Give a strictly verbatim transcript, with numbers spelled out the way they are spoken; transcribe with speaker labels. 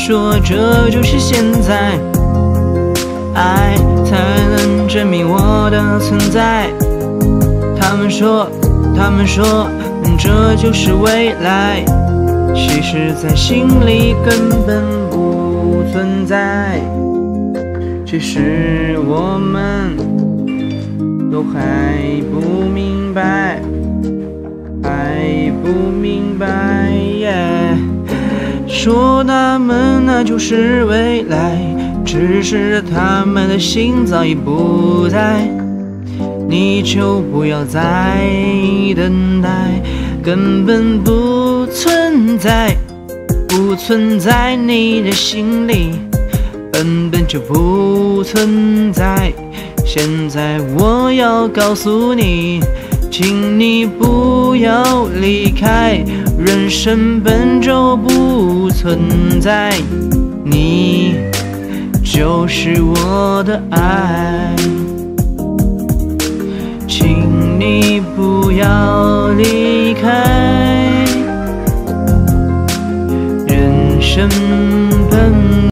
Speaker 1: 说这就是现在，爱才能证明我的存在。他们说，他们说这就是未来，其实在心里根本不存在。其实我们都还不明白，还不明白耶。说他们那就是未来，只是他们的心早已不在。你就不要再等待，根本不存在，不存在你的心里，根本就不存在。现在我要告诉你，请你不要离开，人生本就不存在，你就是我的爱。请你不要离开，人生